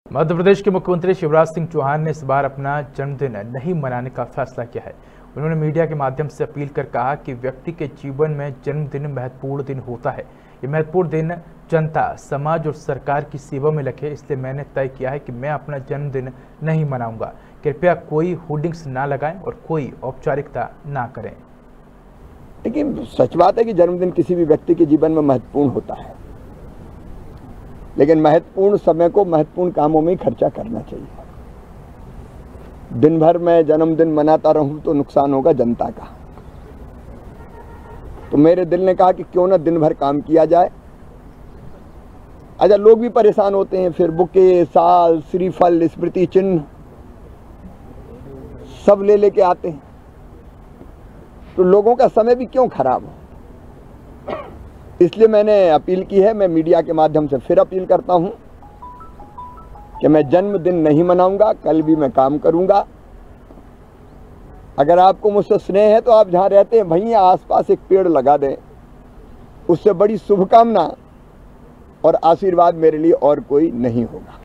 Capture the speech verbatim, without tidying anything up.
मध्य प्रदेश के मुख्यमंत्री शिवराज सिंह चौहान ने इस बार अपना जन्मदिन नहीं मनाने का फैसला किया है। उन्होंने मीडिया के माध्यम से अपील कर कहा कि व्यक्ति के जीवन में जन्मदिन महत्वपूर्ण दिन होता है। ये महत्वपूर्ण दिन जनता, समाज और सरकार की सेवा में लगे, इसलिए मैंने तय किया है कि मैं अपना जन्मदिन नहीं मनाऊंगा। कृपया कोई होर्डिंग्स ना लगाएं और कोई औपचारिकता ना करें। लेकिन सच बात है कि जन्मदिन किसी भी व्यक्ति के जीवन में महत्वपूर्ण होता है, लेकिन महत्वपूर्ण समय को महत्वपूर्ण कामों में खर्चा करना चाहिए। दिन भर मैं जन्मदिन मनाता रहूं तो नुकसान होगा जनता का। तो मेरे दिल ने कहा कि क्यों ना दिन भर काम किया जाए। अच्छा, लोग भी परेशान होते हैं, फिर बुके, साल, श्रीफल, स्मृति चिन्ह सब ले लेके आते हैं, तो लोगों का समय भी क्यों खराब हो। इसलिए मैंने अपील की है, मैं मीडिया के माध्यम से फिर अपील करता हूं कि मैं जन्मदिन नहीं मनाऊंगा, कल भी मैं काम करूंगा। अगर आपको मुझसे स्नेह है तो आप जहां रहते हैं वहीं आसपास एक पेड़ लगा दें। उससे बड़ी शुभकामना और आशीर्वाद मेरे लिए और कोई नहीं होगा।